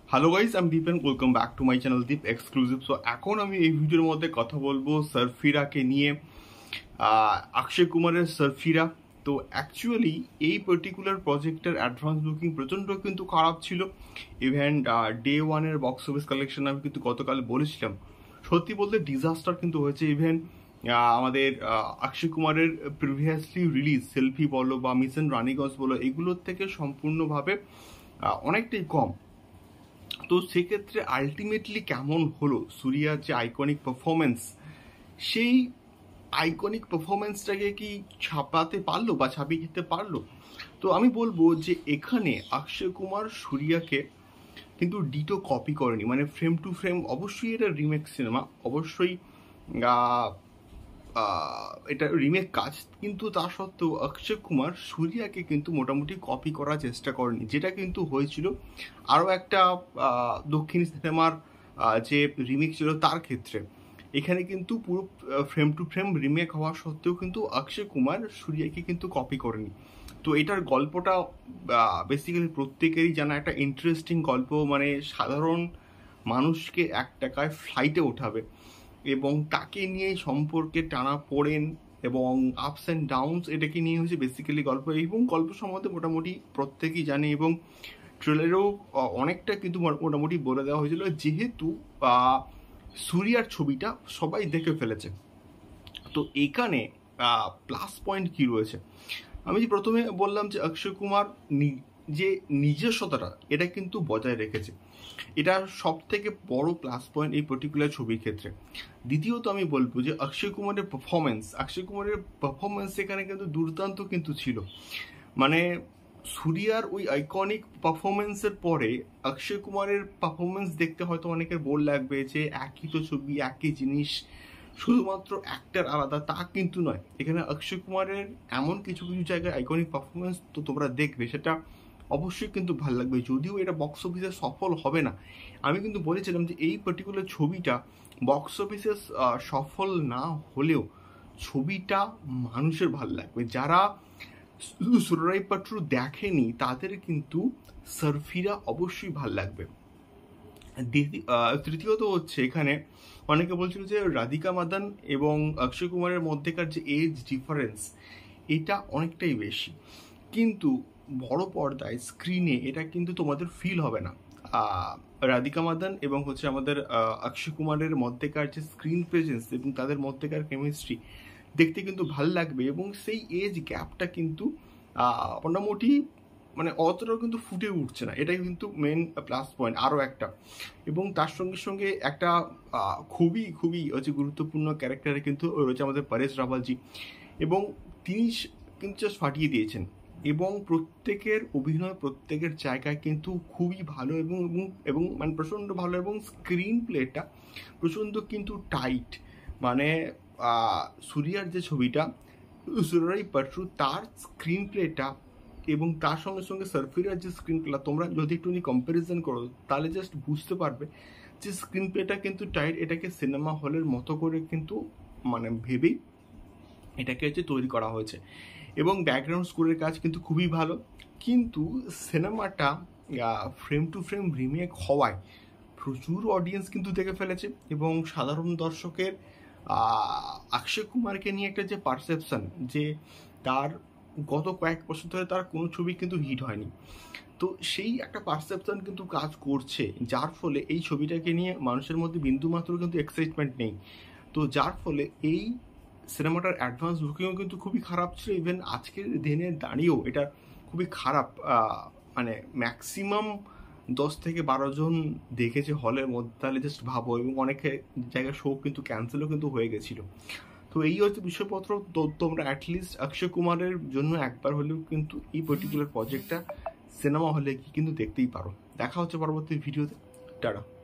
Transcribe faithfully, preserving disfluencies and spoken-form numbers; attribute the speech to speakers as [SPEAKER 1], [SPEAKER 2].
[SPEAKER 1] Hello guys, আমি Deep and welcome back to my channel Deep exclusive. So এখন আমি এই ভিডিওর মধ্যে কথা বলবো সারফিরাকে নিয়ে, অক্ষয় কুমারের সারফিরা। তো অ্যাকচুয়ালি এই পার্টিকুলার প্রজেক্টের অ্যাডভান্স বুকিং প্রচণ্ড কিন্তু খারাপ ছিল। ইভেন ডে ওয়ানের বক্স অফিস কালেকশন আমি কিন্তু গতকাল বলেছিলাম, সত্যি বলতে ডিজাস্টার কিন্তু হয়েছে। ইভেন আমাদের অক্ষয় কুমারের প্রিভিয়াসলি রিলিজ সেলফি বলো বা মিশন রানীগঞ্জ বলো, এগুলোর থেকে সম্পূর্ণভাবে অনেকটাই কম। তো সেক্ষেত্রে আলটিমেটলি কেমন হলো সূর্যার যে আইকনিক পারফরমেন্স, সেই আইকনিক পারফরমেন্সটাকে কি ছাপাতে পারলো বা ছাপিয়ে যেতে পারলো? তো আমি বলবো যে এখানে অক্ষয় কুমার সূর্যাকে কিন্তু ডিটো কপি করেনি, মানে ফ্রেম টু ফ্রেম। অবশ্যই এটা রিমেক সিনেমা, অবশ্যই এটা রিমেক কাজ, কিন্তু তা সত্ত্বেও অক্ষয় কুমার সূর্যাকে কিন্তু মোটামুটি কপি করার চেষ্টা করেনি, যেটা কিন্তু হয়েছিল আরও একটা দক্ষিণী সিনেমার যে রিমেক ছিল তার ক্ষেত্রে। এখানে কিন্তু পুরো ফ্রেম টু ফ্রেম রিমেক হওয়া সত্ত্বেও কিন্তু অক্ষয় কুমার সূর্যাকে কিন্তু কপি করেনি। তো এটার গল্পটা বেসিক্যালি প্রত্যেকেরই জানা একটা ইন্টারেস্টিং গল্প, মানে সাধারণ মানুষকে এক টাকায় ফ্লাইটে ওঠাবে এবং তাকে নিয়ে সম্পর্কে টানা পড়েন এবং আপস অ্যান্ড ডাউনস, এটাকে নিয়ে হচ্ছে বেসিক্যালি গল্প। এবং গল্প সম্বন্ধে মোটামুটি প্রত্যেকেই জানে এবং ট্রেলারেও অনেকটা কিন্তু মোটামুটি বলে দেওয়া হয়েছিল, যেহেতু সূর্যার ছবিটা সবাই দেখে ফেলেছে। তো এখানে প্লাস পয়েন্ট কি রয়েছে, আমি যে প্রথমে বললাম যে অক্ষয় কুমার যে নিজস্বতাটা এটা কিন্তু বজায় রেখেছে, এটা সব থেকে বড় প্লাস পয়েন্ট এই পার্টিকুলার ছবির ক্ষেত্রে। দ্বিতীয়ত আমি বলবো যে অক্ষয় কুমারের পারফরমেন্স, অক্ষয় কুমারের পারফরমেন্স এখানে কিন্তু দুর্দান্ত কিন্তু ছিল। মানে সূর্যার ওই আইকনিক পারফরমেন্সের পরে অক্ষয় কুমারের পারফরমেন্স দেখতে হয়তো অনেকের বোর লাগবে যে একই তো ছবি, একই জিনিস, শুধুমাত্র অ্যাক্টর আলাদা, তা কিন্তু নয়। এখানে অক্ষয় কুমারের এমন কিছু কিছু জায়গায় আইকনিক পারফরমেন্স তো তোমরা দেখবে, সেটা অবশ্যই কিন্তু ভালো লাগবে। যদিও এটা বক্স অফিসে সফল হবে না, আমি কিন্তু বলেছিলাম যে এই পার্টিকুলার ছবিটা বক্স অফিসে সফল না হলেও ছবিটা মানুষের ভালো লাগবে। যারা সুরাইপাট্রু দেখেনি তাদের কিন্তু সারফিরা অবশ্যই ভাল লাগবে। তৃতীয়ত হচ্ছে এখানে অনেকে বলছিল যে রাধিকা মাদান এবং অক্ষয় কুমারের মধ্যেকার যে এজ ডিফারেন্স এটা অনেকটাই বেশি, কিন্তু বড় পর্দায় স্ক্রিনে এটা কিন্তু তোমাদের ফিল হবে না। রাধিকা মাদান এবং হচ্ছে আমাদের অক্ষয় কুমারের মধ্যেকার যে স্ক্রিন প্রেজেন্স এবং তাদের মধ্যেকার কেমিস্ট্রি দেখতে কিন্তু ভাল লাগবে, এবং সেই এজ গ্যাপটা কিন্তু মোটামুটি মানে অতটাও কিন্তু ফুটে উঠছে না, এটাই কিন্তু মেন প্লাস পয়েন্ট আরও একটা। এবং তার সঙ্গে সঙ্গে একটা খুবই খুবই হচ্ছে গুরুত্বপূর্ণ ক্যারেক্টারে কিন্তু রয়েছে আমাদের পরেশ রাওয়ালজি, এবং তিনি কিন্তু জাস্ট ফাটিয়ে দিয়েছেন। এবং প্রত্যেকের অভিনয় প্রত্যেকের জায়গায় কিন্তু খুবই ভালো এবং এবং মানে প্রচণ্ড ভালো, এবং স্ক্রিন প্লেটা প্রচণ্ড কিন্তু টাইট। মানে সূর্যার যে ছবিটা সুরাইপাট্রু, তার স্ক্রিন প্লেটা এবং তার সঙ্গে সঙ্গে সারফিরার যে স্ক্রিন প্লে, তোমরা যদি একটু কম্প্যারিজন করো তাহলে জাস্ট বুঝতে পারবে যে স্ক্রিন প্লেটা কিন্তু টাইট। এটাকে সিনেমা হলের মতো করে কিন্তু মানে ভেবেই এটাকে হচ্ছে তৈরি করা হয়েছে, এবং ব্যাকগ্রাউন্ড স্কোরের কাজ কিন্তু খুবই ভালো। কিন্তু সিনেমাটা ফ্রেম টু ফ্রেম রিমেক হওয়ায় প্রচুর অডিয়েন্স কিন্তু দেখে ফেলেছে, এবং সাধারণ দর্শকের অক্ষয় কুমারকে নিয়ে একটা যে পারসেপশন, যে তার গত কয়েক বছর ধরে তার কোনো ছবি কিন্তু হিট হয়নি, তো সেই একটা পারসেপশন কিন্তু কাজ করছে, যার ফলে এই ছবিটাকে নিয়ে মানুষের মধ্যে বিন্দুমাত্র কিন্তু এক্সাইটমেন্ট নেই। তো যার ফলে এই সিনেমাটার অ্যাডভান্স বুকিংও কিন্তু খুবই খারাপ ছিল। ইভেন আজকের দিনে দাঁড়িয়েও এটা খুবই খারাপ, মানে ম্যাক্সিমাম দশ থেকে বারো জন দেখেছে হলের মধ্যে, তাহলে জাস্ট ভাবো। এবং অনেক জায়গায় শো কিন্তু ক্যান্সেলও কিন্তু হয়ে গেছিলো। তো এই হচ্ছে বিষয়পত্র। তো তোমরা অ্যাটলিস্ট অক্ষয় কুমারের জন্য একবার হলেও কিন্তু এই পার্টিকুলার প্রজেক্টটা সিনেমা হলে কি কিন্তু দেখতেই পারো। দেখা হচ্ছে পরবর্তী ভিডিওতে, টাটা।